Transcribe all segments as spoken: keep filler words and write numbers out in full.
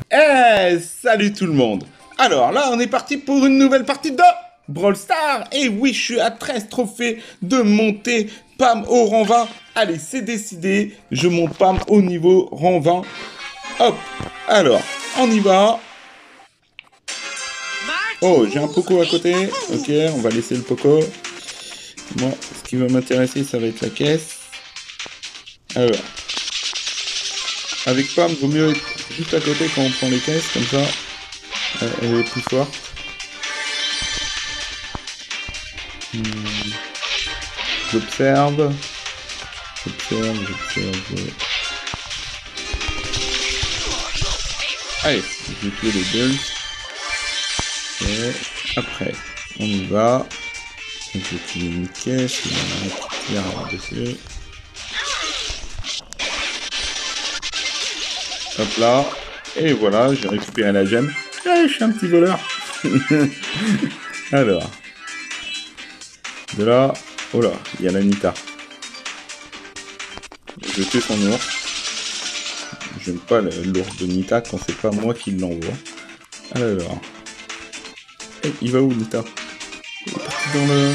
Eh, salut tout le monde. Alors là, on est parti pour une nouvelle partie de Brawl Stars. Et oui, je suis à treize trophées de monter Pam au rang vingt. Allez, c'est décidé. Je monte Pam au niveau rang vingt. Hop. Alors, on y va. Oh, j'ai un Poco à côté. Ok, on va laisser le Poco. Moi, ce qui va m'intéresser, ça va être la caisse. Alors. Avec Pam, vaut mieux être juste à côté quand on prend les caisses, comme ça, euh, elle est plus forte. Hmm. J'observe. J'observe, j'observe. Allez, je vais tuer les bulls. Et après, on y va. Je vais tuer une caisse, il y en a un qui tire dessus. Hop là, et voilà, j'ai récupéré la gemme. Eh, je suis un petit voleur. Alors, de là, oh là, il y a l'Anita. Je tue son ours. J'aime pas l'ours de Nita quand c'est pas moi qui l'envoie. Alors, hey, il va où Nita? Il est parti dans le...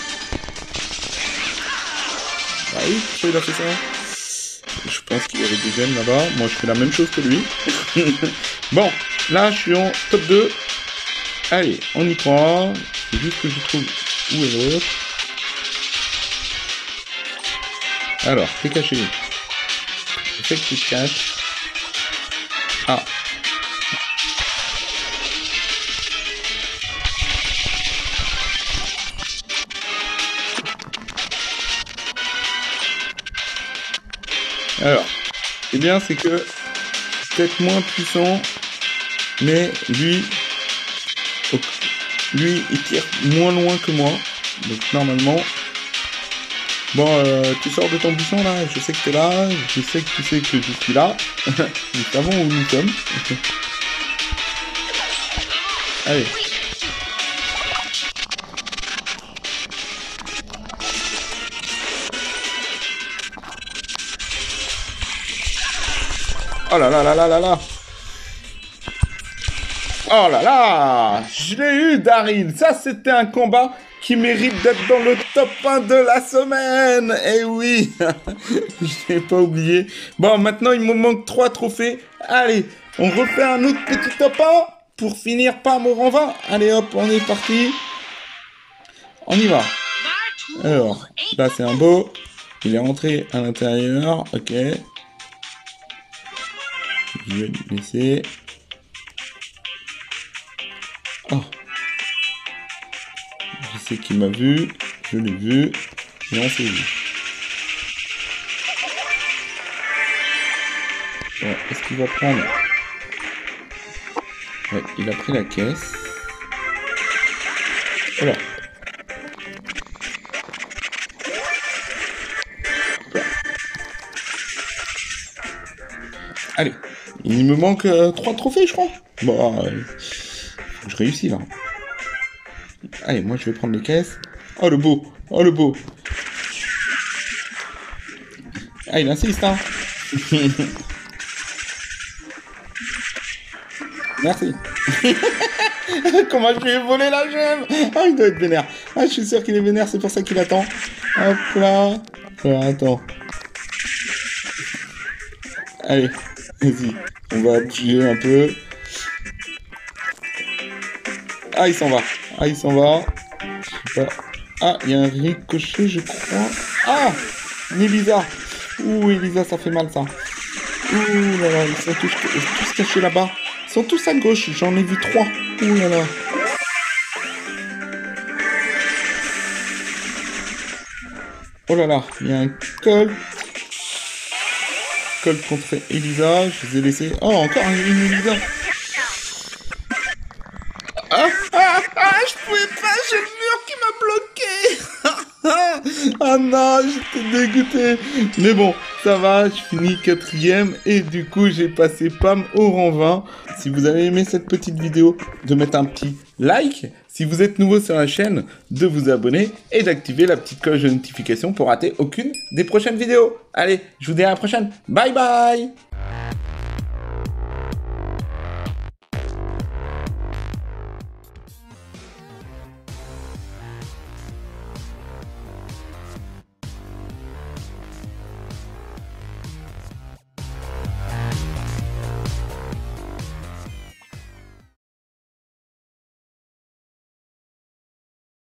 Ah oui, pourquoi il a fait ça? Je pense qu'il y avait des gemmes là-bas. Moi, je fais la même chose que lui. Bon, là, je suis en top deux. Allez, on y croit. C'est juste que je trouve où est l'autre. Alors, t'es caché. Je sais que tu te caches. Ah. Alors, eh bien, c'est que peut-être moins puissant, mais lui, lui, il tire moins loin que moi. Donc normalement, bon, euh, tu sors de ton buisson là. Je sais que t'es là. Je sais que tu sais que je suis là. Nous savons où nous sommes. Allez. Oh là là là là là là. Oh là là. Je l'ai eu, Daryl. Ça, c'était un combat qui mérite d'être dans le top un de la semaine. Eh oui. Je n'ai pas oublié. Bon, maintenant, il me manque trois trophées. Allez, on refait un autre petit top un pour finir Pam au rang vingt. Allez, hop, on est parti. On y va. Alors, là, c'est un beau. Il est rentré à l'intérieur. Ok. Je vais le laisser. Oh. Je sais qu'il m'a vu. Je l'ai vu. Et on s'est vu. Bon, est-ce qu'il va prendre? Ouais, il a pris la caisse. Voilà. Voilà. Allez. Il me manque euh, trois trophées, je crois. Bon, euh, je réussis là. Allez, moi je vais prendre les caisses. Oh le beau, oh le beau. Ah, il insiste, hein. Merci. Comment je lui ai volé la gemme? Ah, il doit être vénère. Ah, je suis sûr qu'il est vénère, c'est pour ça qu'il attend. Hop là. Alors, attends. Allez, vas-y. On va appuyer un peu. Ah, il s'en va. Ah, il s'en va. Je sais pas. Ah, il y a un ricochet, je crois. Ah, une Elisa. Ouh, Elisa, ça fait mal, ça. Ouh là là, ils sont tous, tous cachés là-bas. Ils sont tous à gauche. J'en ai vu trois. Ouh là là. Oh là là, il y a un Colt. Colt contre Elisa. Je les ai laissés. Oh, encore une Elisa. Ah, ah, ah, je pouvais pas, j'ai le mur qui m'a bloqué. Ah non, j'étais dégoûté. Mais bon, ça va, je finis quatrième et du coup, j'ai passé Pam au rang vingt. Si vous avez aimé cette petite vidéo, de mettre un petit like. Si vous êtes nouveau sur la chaîne, de vous abonner et d'activer la petite cloche de notification pour rater aucune des prochaines vidéos. Allez, je vous dis à la prochaine. Bye bye.